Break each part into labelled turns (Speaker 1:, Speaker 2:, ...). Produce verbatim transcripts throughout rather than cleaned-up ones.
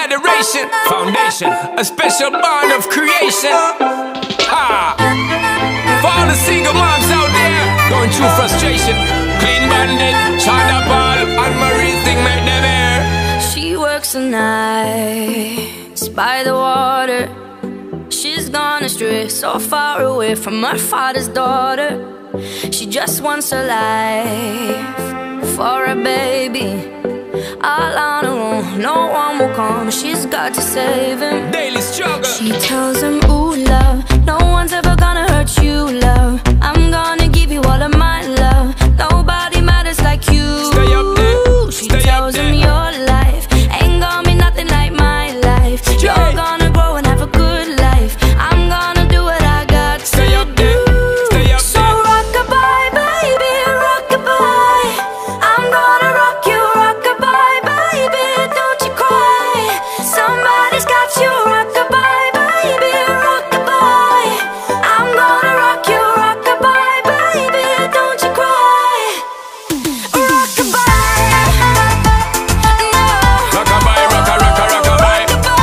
Speaker 1: adoration, foundation, a special bond of creation. Ha! For all the single moms out there going through frustration, Clean Bandit, China Ball, and Marie thing make them air.
Speaker 2: She works the nights by the water. She's gone astray, so far away from her father's daughter. She just wants a life for a baby. All on her own, no one will come. She's got to save him.
Speaker 1: Daily struggle.
Speaker 2: She tells him, ooh, love, no one's ever gonna hurt you, love. I'm gonna give you all of my love. Nobody matters like you.
Speaker 1: Stay up there.
Speaker 2: She
Speaker 1: Stay
Speaker 2: tells
Speaker 1: up there.
Speaker 2: him your life ain't gonna be nothing like my life. You're
Speaker 1: Yeah.
Speaker 2: gonna grow and have a good life. I'm gonna do what I got to
Speaker 1: Stay up
Speaker 2: do.
Speaker 1: there. Stay up
Speaker 2: So
Speaker 1: there.
Speaker 2: rock-a-bye, baby, rock-a-bye. I'm gonna rock you, rock-a-bye, baby, don't you cry. Somebody's got you, rock-a-bye, baby, rock-a-bye. I'm gonna rock you, rock-a-bye, baby, don't you cry. Rock-a-bye, no.
Speaker 1: Rock-a-bye, rocka, rocka, rock-a-bye.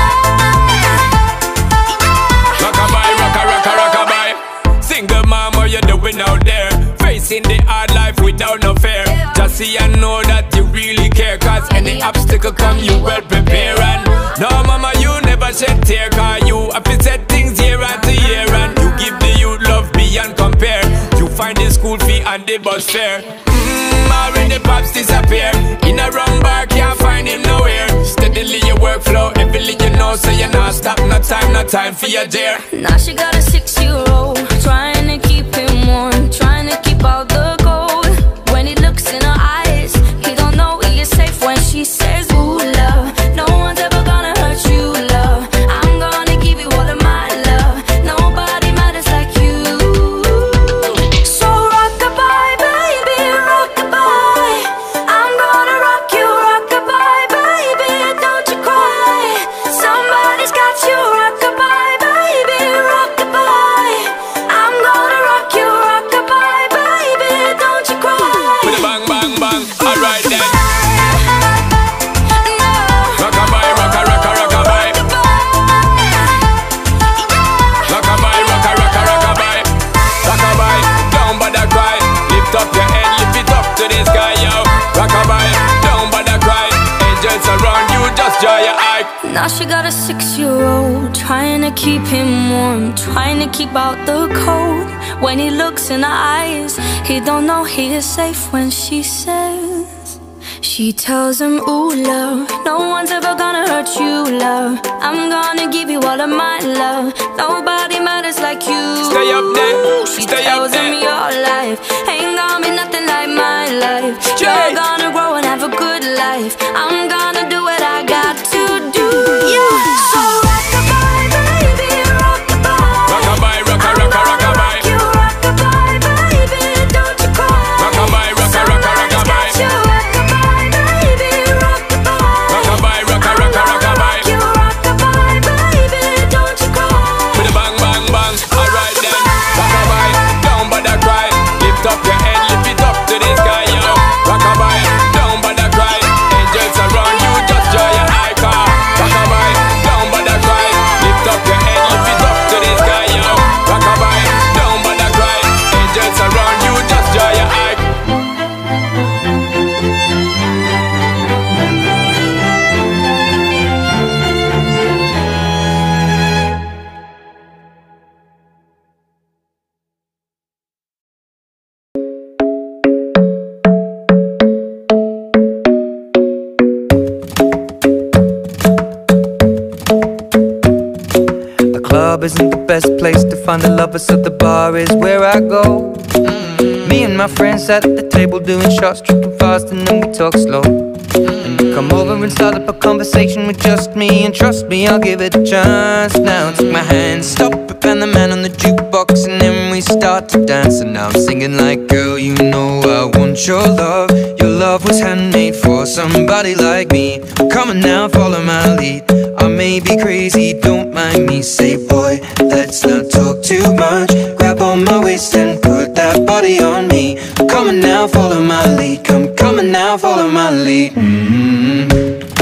Speaker 1: Rock-a-bye, rocka, rocka, rock-a-bye. Single mom, what you doing out there? Facing the hard life without no fear. Just see and know that you really care, cause any obstacle come, you well prepare. And no mama, you never shed tear, cause you have to set things year after year. And you give the youth love beyond compare. You find the school fee and the bus fare. Mmm, already pops disappear. In a wrong bar, can't find him nowhere. Steadily your workflow, everything you know, so you not stop, no time, no time for your dear.
Speaker 2: Now she got a six-year-old, trying to keep him warm, trying to keep out the cold. When he looks in her eyes, he don't know he is safe when she says, ooh, love, no one's ever gonna hurt you, love. I'm gonna give you all of my love. Nobody matters like you. So rock-a-bye, baby, rock-a-bye. I'm gonna rock you, rock-a-bye, baby, don't you cry. Somebody's got you, rock-a-bye, baby, rock-a-bye. I'm gonna rock you, rock-a-bye, baby, don't you cry.
Speaker 1: With a bang, bang, bang, alright then.
Speaker 2: No.
Speaker 1: Rock-a-bye, rocka, rocka, rock-a-bye. Rock-a-bye, rocka, rocka, rock-a-bye. Rock-a-bye, don't bother cry. Lift up your head, lift it up to the sky, yo. Rock-a-bye, don't bother cry. Angels around you, just joy your eye.
Speaker 2: Now she got a six-year-old, trying to keep him warm, trying to keep out the cold. When he looks in her eyes, he don't know he is safe when she says. She tells him, ooh, love, no one's ever gonna hurt you, love. I'm gonna give you all of my love. Nobody matters like you.
Speaker 1: Stay up there,
Speaker 2: She
Speaker 1: stay up
Speaker 2: tells him
Speaker 1: there.
Speaker 2: your life ain't gonna be nothing like my life. You're
Speaker 1: Jay.
Speaker 2: gonna grow and have a good life. I'm gonna do what I got to do. Yeah. So rock-a-bye, baby, rock-a-bye.
Speaker 1: Rock-a-bye, rocka, rocka, rock-a-bye.
Speaker 2: You rock-a-bye, baby, don't you cry.
Speaker 1: Rock-a-bye, rocka, rocka, rock-a-bye.
Speaker 2: Somebody's got you, rock-a-bye, baby, rock-a-bye.
Speaker 1: Rock-a-bye, rocka, rocka, rock-a-bye.
Speaker 2: You rock-a-bye, baby, don't you cry.
Speaker 1: With a bang, bang, bang, alright then. Rock-a-bye, don't bother cry. Lift up your head, lift it up to the sky, yo. Rock-a-bye, don't bother cry. Angels around you, just joy your eye car. Rock-a-bye, don't bother cry. Lift up your head, lift it up to the sky, yo. Rock-a-bye, don't bother cry. Angels around you, just joy your eye.
Speaker 3: The club isn't the best place to find the lovers, so the bar is where I go. Me and my friends at the table doing shots, tripping fast, and then we talk slow. And you come over and start up a conversation with just me, and trust me, I'll give it a chance. Now take my hand, stop it, and the man on the jukebox, and then we start to dance. And now I'm singing like, girl, you know I want your love. Your love was handmade for somebody like me. Come on now, follow my lead. I may be crazy, don't mind me. Say, boy, let's not talk too much. Grab on my waist and put that body on me. Come on now, follow my lead. Come, come on now, follow my lead. Mm-hmm.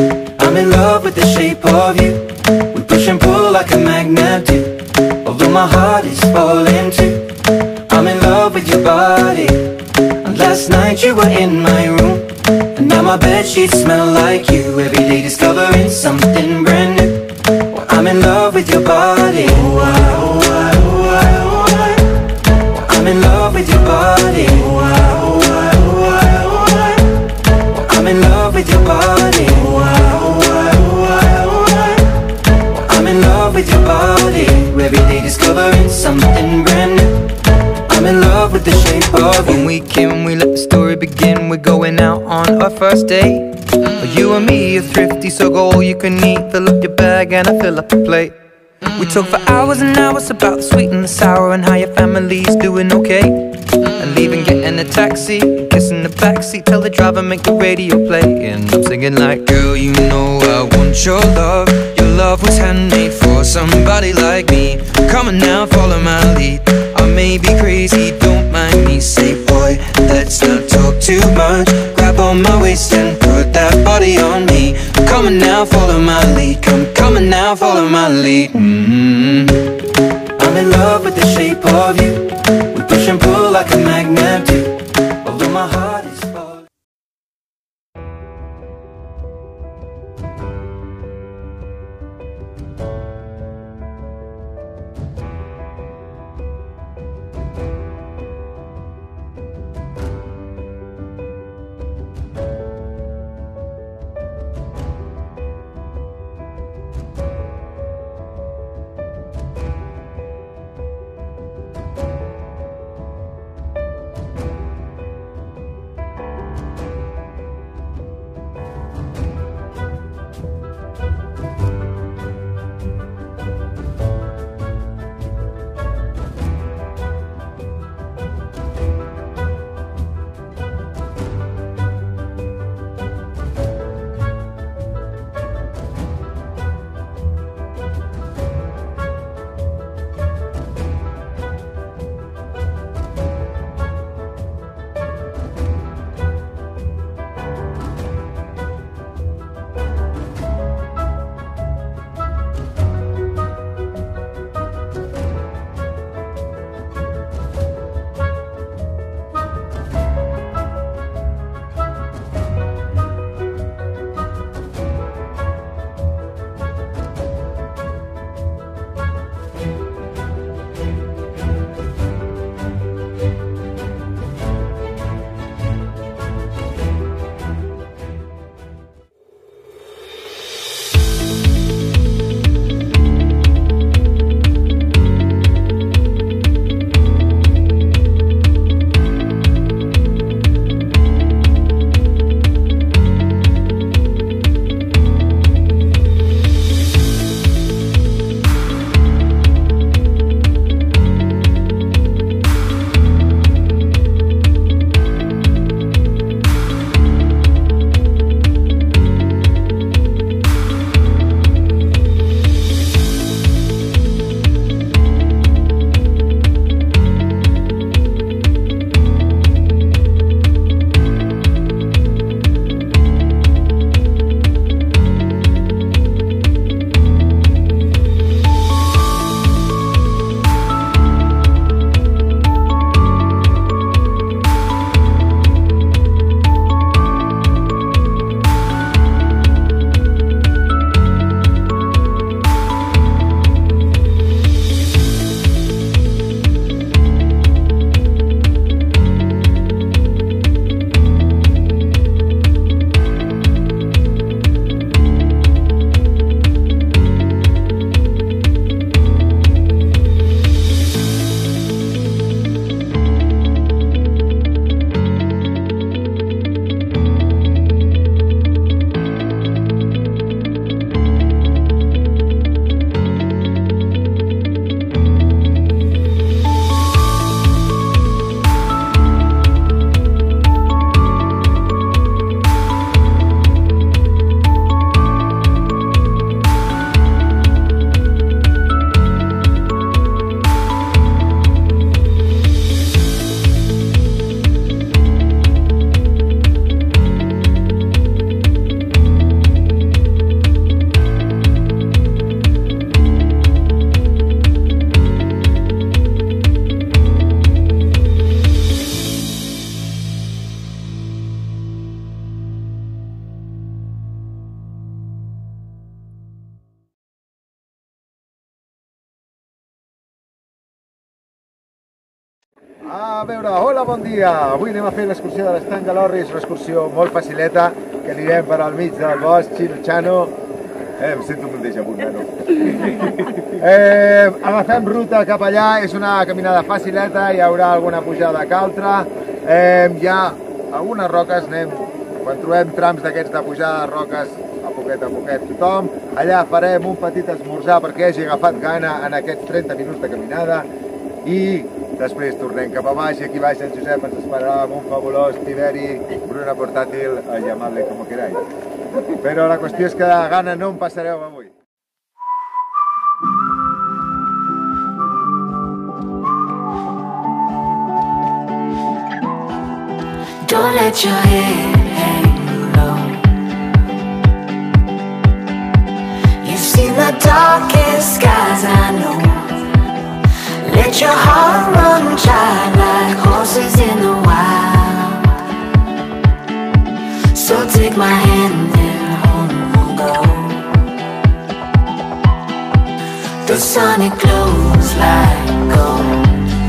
Speaker 3: I'm in love with the shape of you. We push and pull like a magnet do. Although my heart is falling too, I'm in love with your body. And last night you were in my room, and now my bedsheets smell like you. Every day discovering something brand new. Well, I'm in love with your body. Oh, I, oh, I, oh, I, oh, I. Well, I'm in love with your body. Oh, I, oh, I, oh, I, oh, I. Well, I'm in love with your body. Oh, I, oh, I, oh, I, oh, I. Well, I'm in love with your body. Every day discovering something brand new. I'm in love with the shape of you. When we came, we let the story begin. We're going out on our first date. You and me are thrifty, so go all you can eat. Fill up your bag and I fill up the plate. We talk for hours and hours about the sweet and the sour, and how your family's doing okay. And leaving, getting a taxi, kissing the backseat, tell the driver make the radio play. And I'm singing like, girl, you know I want your love. Your love was handmade for somebody like me. Come on now, follow my lead. I may be crazy, don't mind me. Say, boy, let's not talk too much. Grab on my waist and put that body on me. Come on now, follow my lead. Come, come on now, follow my lead. mm-hmm. I'm in love with the shape of you. We push and pull like a magnet do. Although my heart is falling.
Speaker 4: A veure, hola, bon dia. Avui anem a fer l'excursió de l'Estany de l'Orri. És una excursió molt facileta, que anirem per al mig del bosc, Chino-Chano. Eh, em sento un déjà vu, nano. Eh, agafem ruta cap allà, és una caminada facileta, hi haurà alguna pujada que altra. Eh, hi ha algunes roques, anem, quan trobem trams d'aquests de pujada de roques, a poquet a poquet tothom. Allà farem un petit esmorzar perquè hagi agafat gana en aquests trenta minuts de caminada i després tornem cap a baix i aquí baix en Josep ens esperarà amb un fabulós Tiberi, Bruna portàtil, llamadle como queráis. Però la qüestió és que de gana no en passareu avui.
Speaker 5: Don't let your head hang low. You've seen the darkest skies, I know. Let your heart run dry like horses in the wild. So take my hand and home we'll go. The sun, it glows like gold.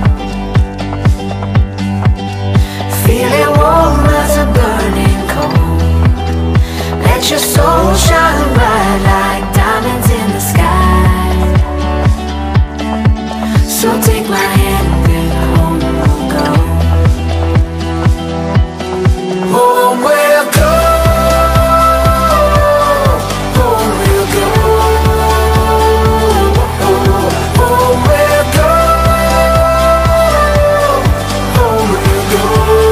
Speaker 5: Feeling warm as a burning coal. Let your soul shine bright like diamonds in the sky. So take my hand and home we'll go. Home we'll go. Home we'll go. Home we'll go. Home we'll go.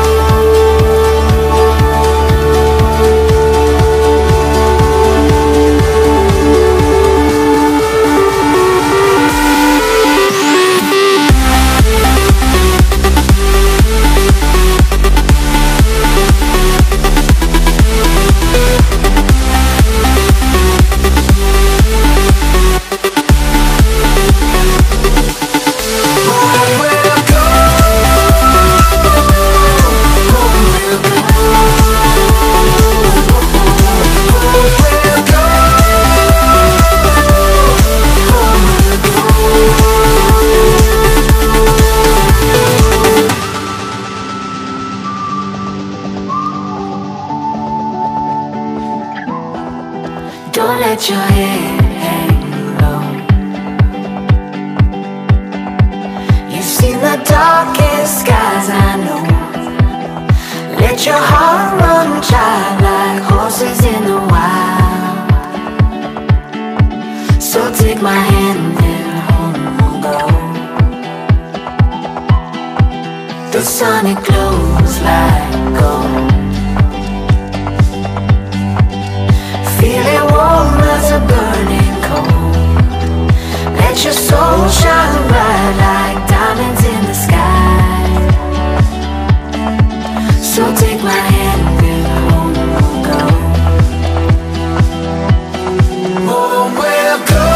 Speaker 5: Don't let your head hang low. You've seen the darkest skies, I know. Let your heart run dry like horses in the wild. So take my hand and home we'll go. The sun, it glows like gold. Feeling warm as a burning coal. Let your soul shine bright like diamonds in the sky. So take my hand and home we'll go. Home we'll go.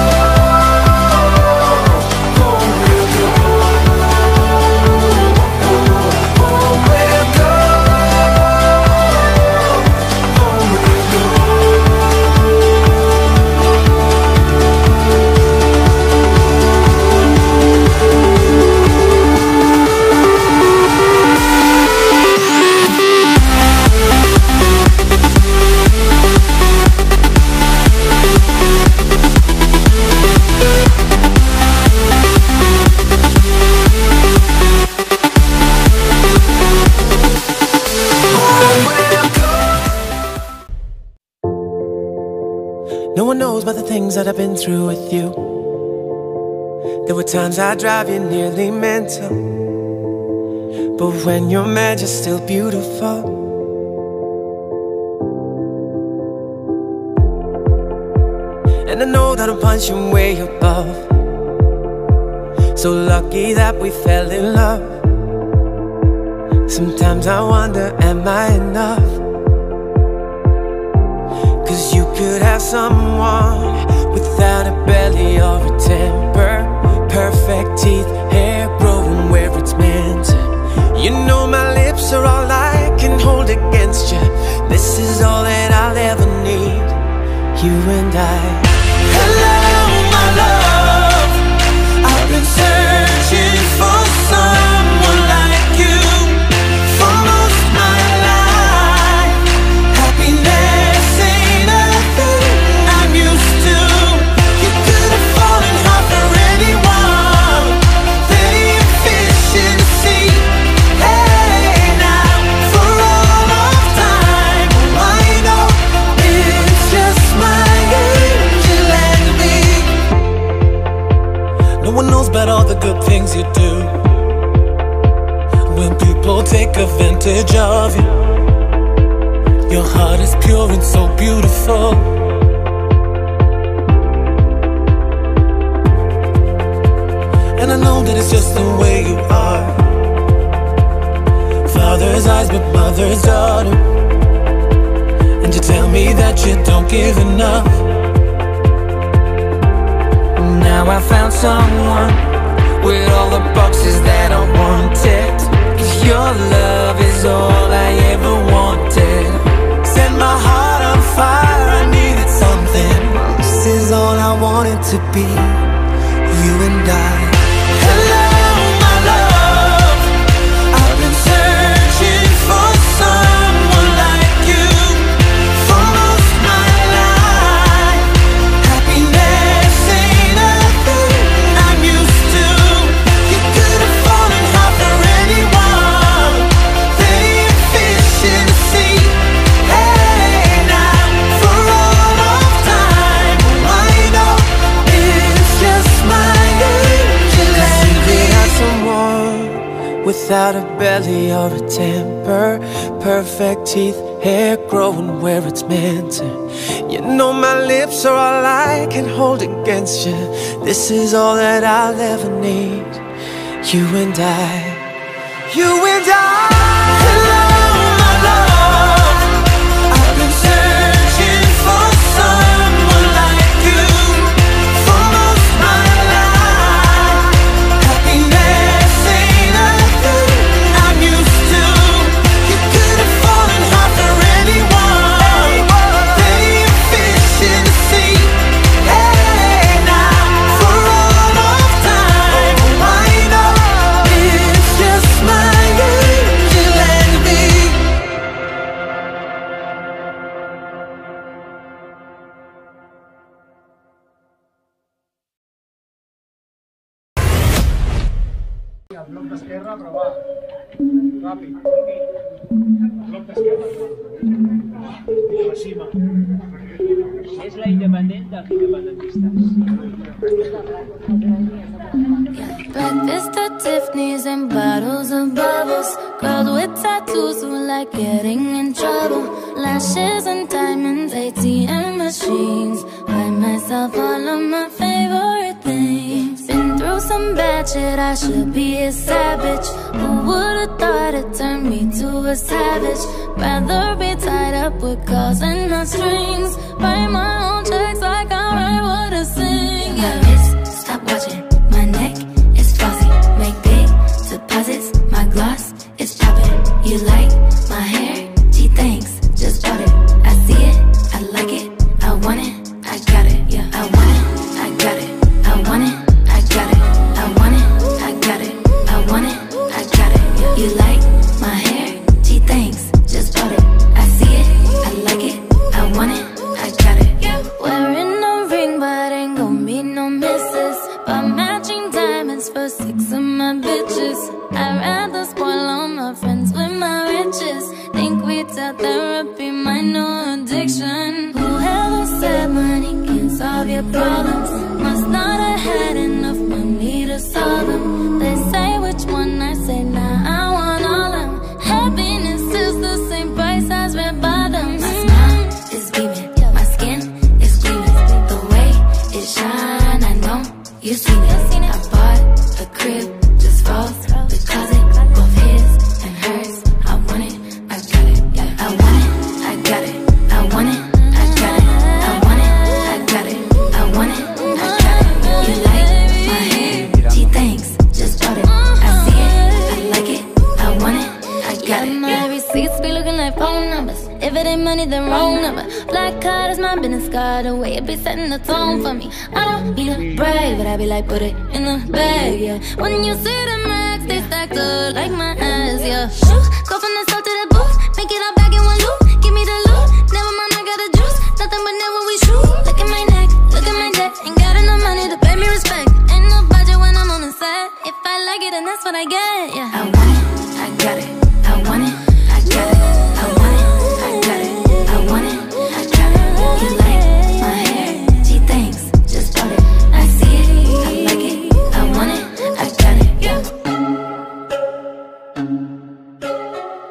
Speaker 5: Home we'll go. Home we'll go. Home we'll go.
Speaker 6: No one knows about the things that I've been through with you. There were times I drive you nearly mental, but when you're mad, you're still beautiful. And I know that I'm punching way above. So lucky that we fell in love. Sometimes I wonder, am I enough? Cause you could have someone without a belly or a temper, perfect teeth, hair growing where it's meant to. You know my lips are all I can hold against you. This is all that I'll ever need, you and I. Hello, my love, I've been searching for some a vintage of you. Your heart is pure and so beautiful. And I know that it's just the way you are. Father's eyes but mother's daughter. And you tell me that you don't give enough.
Speaker 3: Now I found someone with all the boxes that I wanted. 'Cause your love is all I ever wanted.
Speaker 6: Set my heart on fire, I needed something. This is all I wanted to be, you and I. Hello, my love, I've been searching for someone like you for most my life. Happiness ain't a thing I'm used to. You could have fallen hard for anyone, playing fish in the sea. Hey, now for all of time, I know it's just my angel and me. Not someone without a belly or a temper, perfect teeth, hair growing where it's meant to. You know my lips are all I can hold against you. This is all that I'll ever need, you and I, you and I. Hello, my love, I've been searching for someone like you for most my life. Happiness ain't a thing I'm used to. You could have fallen hard for anyone, playing fish in the sea. Hey, now for all of time, I know it's just my angel and me.
Speaker 4: Bloc d'esquerra, però va. Ràpid. Bloc d'esquerra. La cima.
Speaker 7: És la independent dels independentistes.
Speaker 2: Breakfast at Tiffany's and bottles of bubbles. Girls with tattoos who like getting in trouble. Lashes and diamonds, A T M machines. Buy myself all of my favorite things. Been through some bad shit, I should be a savage. Who would've thought it turned me to a savage? Rather be tied up with calls and not strings. Write my own checks like I write what I sing. Yeah, wrist, stop watching. My neck is flossy. Make big deposits. My gloss is popping. You like my hair? Gee, thanks. Just bought it. I see it. I like it. I want it. I got it. Yeah, I want it. I got it. I want it. I got it. I want it. I got it. I want it. I got it. Yeah. You like my hair? Gee, thanks. Just bought it. I see it. I like it. I want it. I got it. Yeah. Wearing a ring, but ain't gon' be no misses. But matching diamonds for six of my bitches. I'd rather spoil all my friends with my riches. Think we tell therapy my new addiction. Whoever said money can solve your problems must not have had enough money to solve them. They say which one, I say nah, I want all of them. Happiness is the same price as red bottoms. My smile is beaming, my skin is gleaming. The way it shine, I know you seen it. I bought a crib just for the closet, both his and hers. I want it, I got it. I want it, I got it. I want it, I got it. I want it, I got it. I want it, I got it. You like my hair? Gee, thanks. Just bought it. I see it, I like it. I want it, I got it. My receipts be looking like phone numbers. If it ain't money, then wrong number. Black card is my business card. The way it be setting the tone for me. I don't need a brag, but I be like, put it in the bag, yeah. When you see the max, they stacked up like my ass, yeah. Shoo, go from the south to the booth, make it all back in one loop. Give me the loot, never mind, I got the juice. Nothing but never we shoot. Look at my neck, look at my debt. Ain't got enough money to pay me respect. Ain't no budget when I'm on the set. If I like it, then that's what I get, yeah. I want it, I got it. I want it, I got it. I want it, I got it. I want it, I got it. You like my hair? Gee, thanks. Just bought it. I see it, I like it. I want it, I got it. Yeah.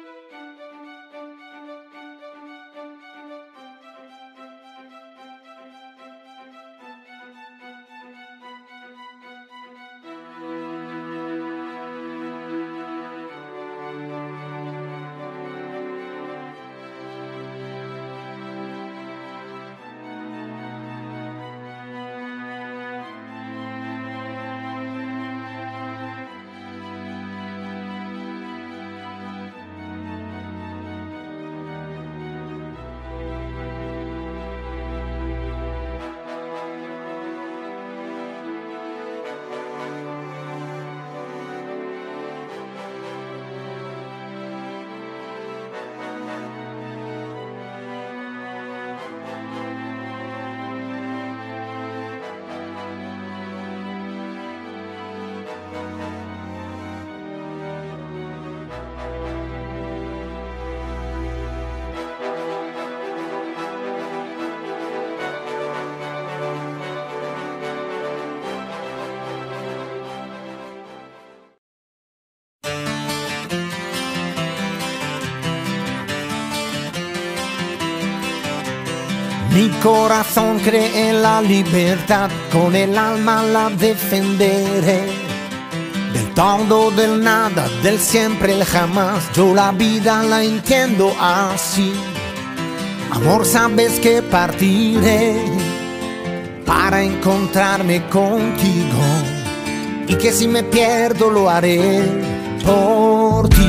Speaker 8: Mi corazón cree en la libertad, con el alma la defenderé. Del todo, del nada, del siempre, el jamás, yo la vida la entiendo así. Amor, sabes que partiré para encontrarme contigo, y que si me pierdo lo haré por ti.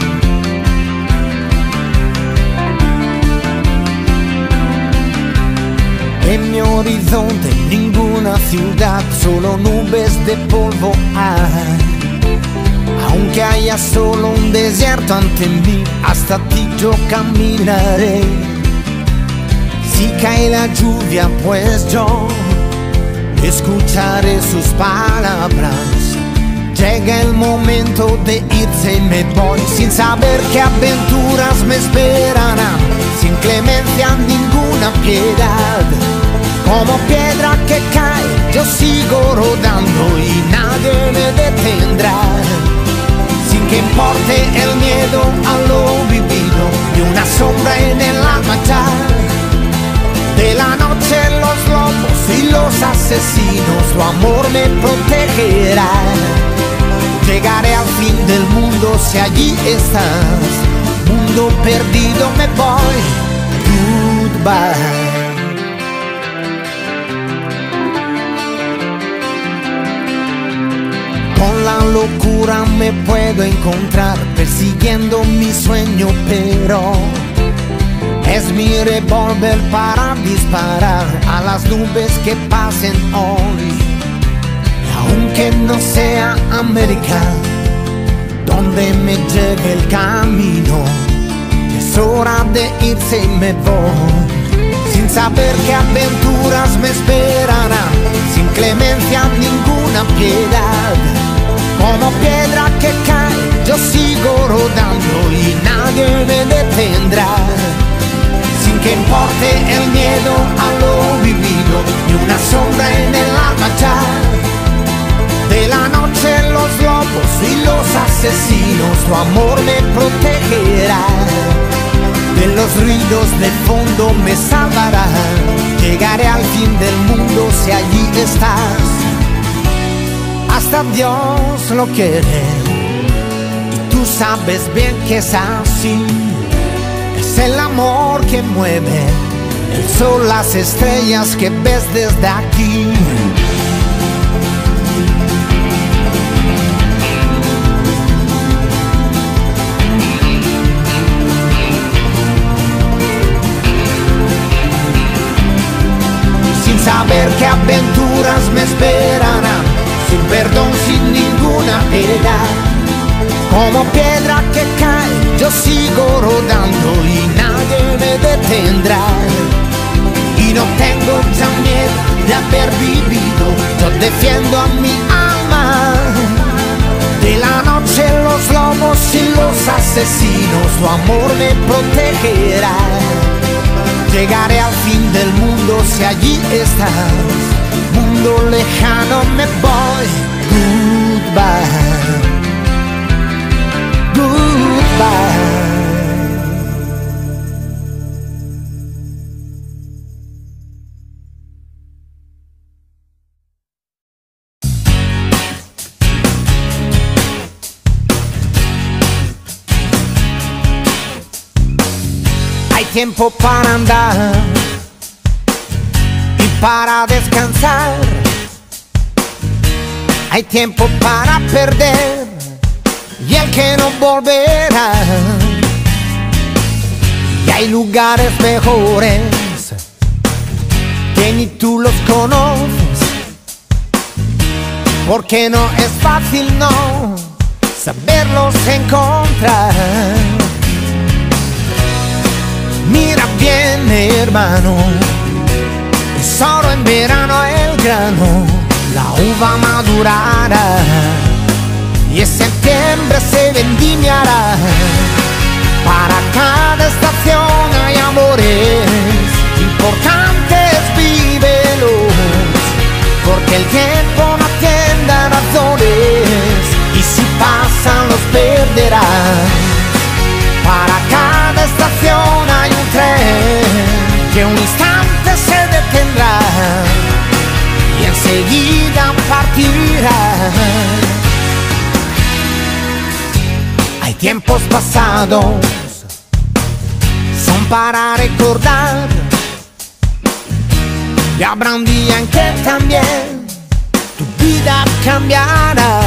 Speaker 8: En mi horizonte ninguna ciudad, solo nubes de polvo hay. Aunque haya solo un desierto ante mí, hasta ti yo caminaré. Si cae la lluvia, pues yo escucharé sus palabras. Llega el momento de irse y me voy, sin saber qué aventuras me esperarán, sin clemencia ninguna piedad. Como piedra que cae, yo sigo rodando y nadie me detendrá. Sin que importe el miedo a lo vivido, ni una sombra en el alma ya. De la noche los lobos y los asesinos, tu amor me protegerá. Llegaré al fin del mundo si allí estás. Mundo perdido me voy, goodbye. Con la locura me puedo encontrar, persiguiendo mi sueño, pero es mi revólver para disparar a las nubes que pasen hoy. Aunque no sea América donde me lleve el camino, es hora de irse y me voy, sin saber qué aventuras me esperarán, sin clemencia ninguna piedad. Como piedra que cae, yo sigo rodando y nadie me detendrá. Sin que importe el miedo a lo vivido, ni una sombra en el alma ya. De la noche los lobos y los asesinos, tu amor me protegerá. De los ruidos de fondo me salvará. Llegaré al fin del mundo si allí estás. Hasta Dios lo quiere, y tú sabes bien que es así. Es el amor que mueve el sol, las estrellas que ves desde aquí. Sin saber qué aventuras me esperarán, sin perdón, sin ninguna piedad. Como piedra que cae, yo sigo rodando y nadie me detendrá. Y no tengo ya miedo de haber vivido, yo defiendo a mi alma. De la noche los lobos y los asesinos, tu amor me protegerá. Llegaré al fin del mundo si allí estás. Mundo lejano me voy, goodbye, goodbye. tiempo para andar y para descansar. Hay tiempo para perder y el que no volverá. Y hay lugares mejores que ni tú los conoces, porque no es fácil, no, saberlos encontrar. Mira bien, hermano, que solo en verano el grano, la uva madurará y en septiembre se vendimiará. Para cada estación hay amores importantes, vívelos, porque el tiempo no atiende a razones y si pasan los perderás. Para cada estación hay un tren que un instante se detendrá y enseguida partirá. Hay tiempos pasados, son para recordar, y habrá un día en que también tu vida cambiará.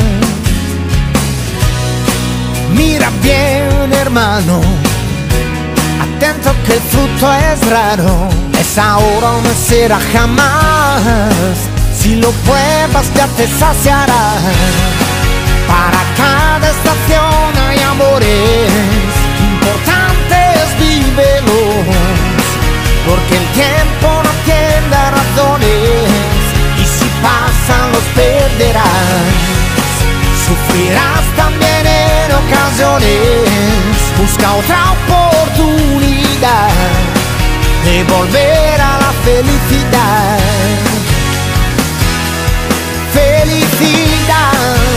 Speaker 8: Mira bien, hermano, atento que el fruto es raro, es ahora o no será jamás. Si lo pruebas ya te saciará. Para cada estación hay amores importantes, vívelos, porque el tiempo no atiende a razones y si pasan los perderás. Sufrirás también en ocasiones, busca otra oportunidad de volver a la felicidad. Felicidad.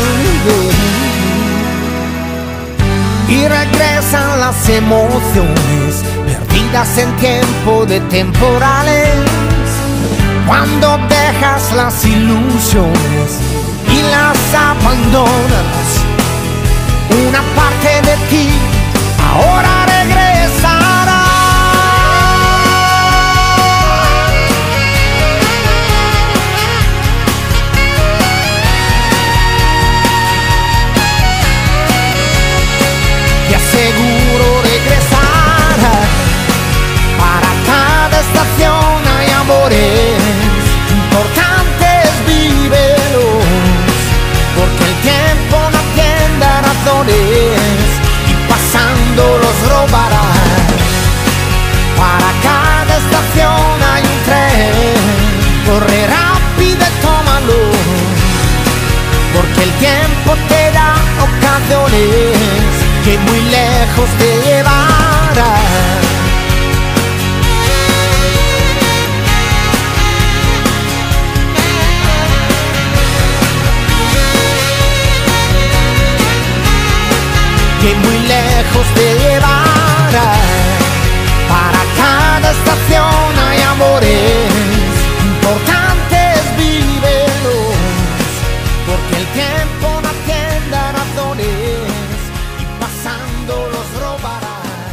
Speaker 8: Y regresan las emociones perdidas en tiempo de temporales, cuando dejas las ilusiones y las abandonas. Una parte de ti ahora regresará. Y aseguro regresará. Para cada estación hay amores importantes, vívelos, porque el tiempo no atiende a razones y pasando los robará. Para cada estación hay un tren, corre rápido y tómalo, porque el tiempo te da ocasiones que muy lejos te llevará. Que muy lejos te llevará. Para cada estación hay amores importantes, vívelos, porque el tiempo no atiende a razones y pasando los robará.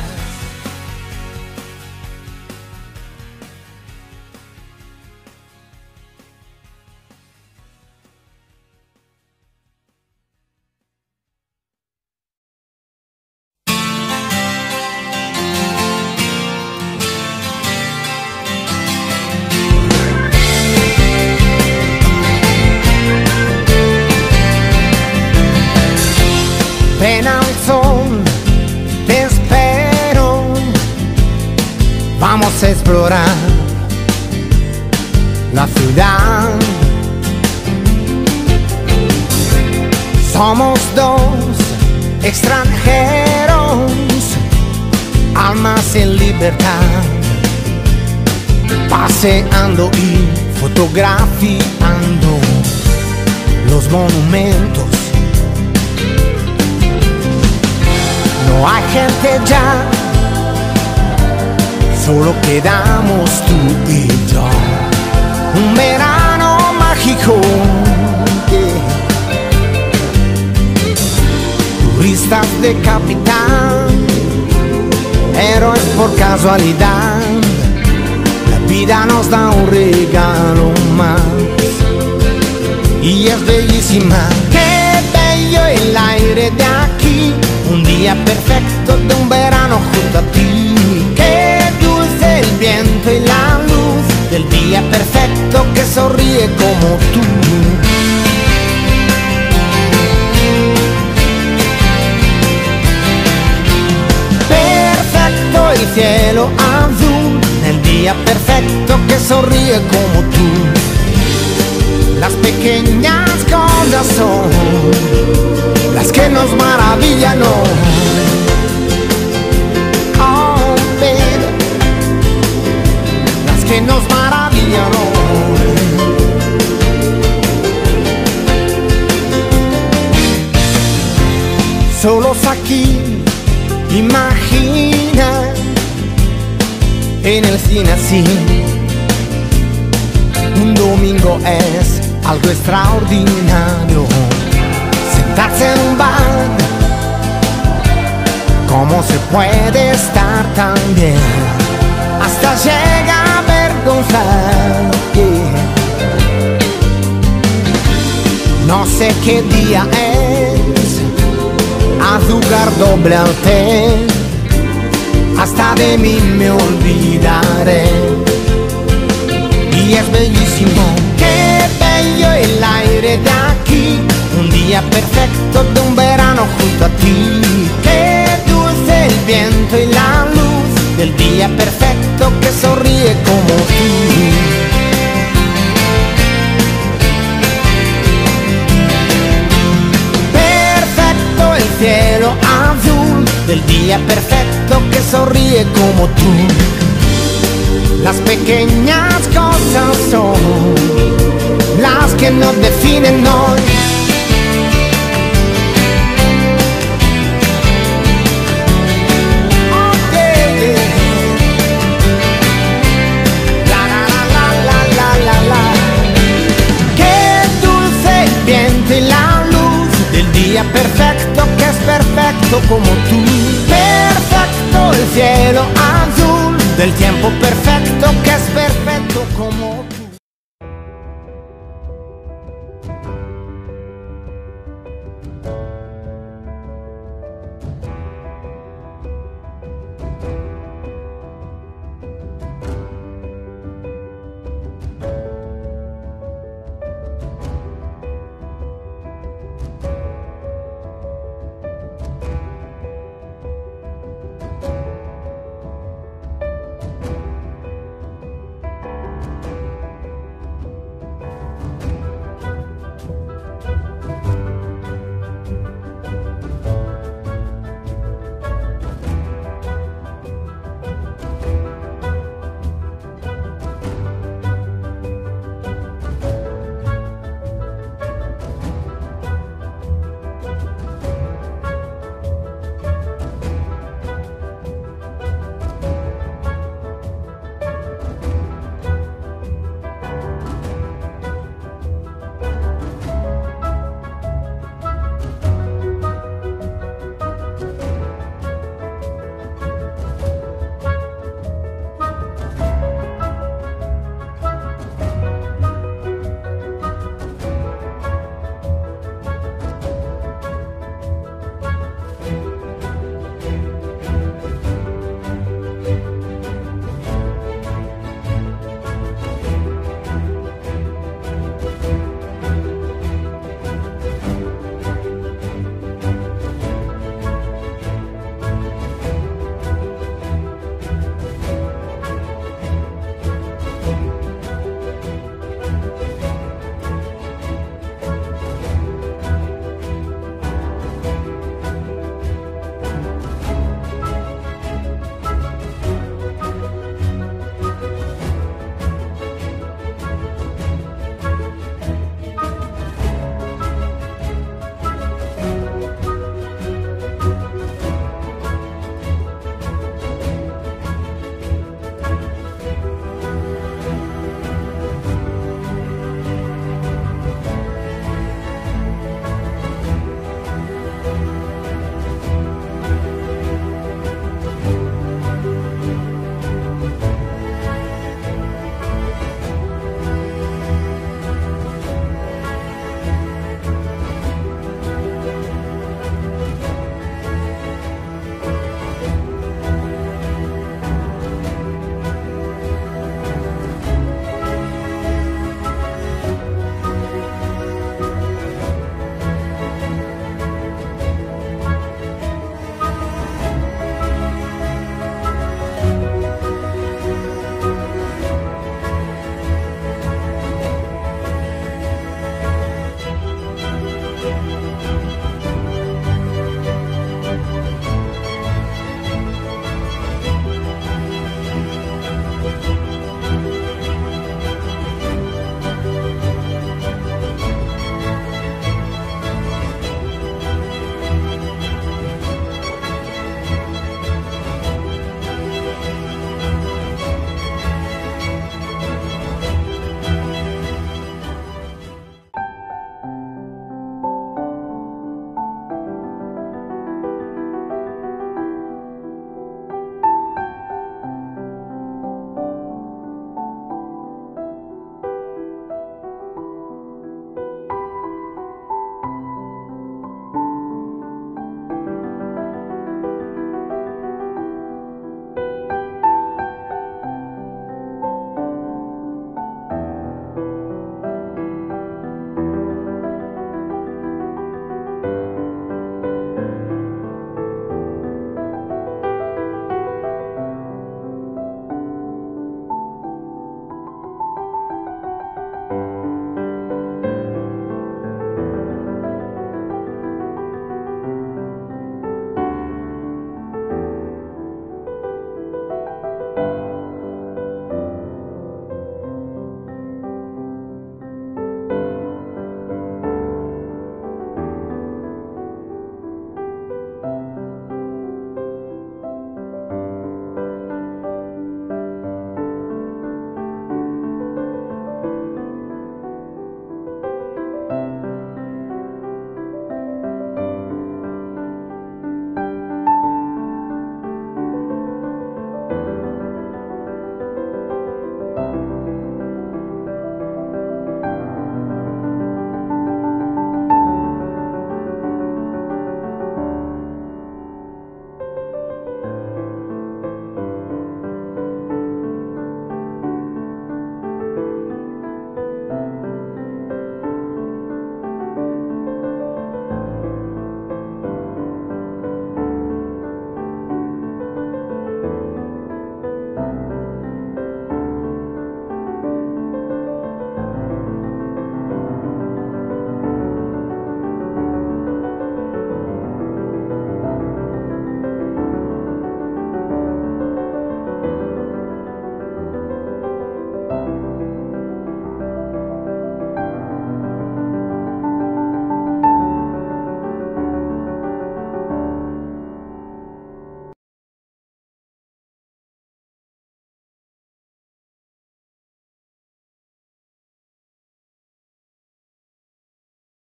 Speaker 8: Ven al sol, te espero, vamos a explorar la ciudad. Somos dos extranjeros, almas en libertad, paseando y fotografiando los monumentos. No hay gente ya, solo quedamos tú y yo. Un verano mágico, yeah. Turistas de capital, héroes por casualidad. casualidad, la vida nos da un regalo más y es bellísima. Qué bello el aire de aquí, un día perfecto de un verano junto a ti. Qué dulce el viento y la luz del día perfecto que sonríe como tú. El cielo azul, el día perfecto que sonríe como tú. Las pequeñas cosas son las que nos maravillan hoy. Oh, baby, las que nos maravillan hoy. Solos aquí, imagina en el cine así. Un domingo es algo extraordinario. Sentarse en un bar, ¿cómo se puede estar tan bien? Hasta llega a avergonzar, yeah. No sé qué día es, azúcar doble al té, hasta de mí me olvidaré. Y es bellísimo, qué bello el aire de aquí, un día perfecto de un verano junto a ti. Qué dulce el viento y la luz del día perfecto que sonríe como tú. Perfecto el cielo azul del día perfecto que sonríe como tú. Las pequeñas cosas son las que nos definen hoy. Oh, yeah, yeah. La, la, la, la, la, la, la. Qué dulce el viento y la luz del día perfecto que es perfecto como tú. Perfecto el cielo azul del tiempo perfecto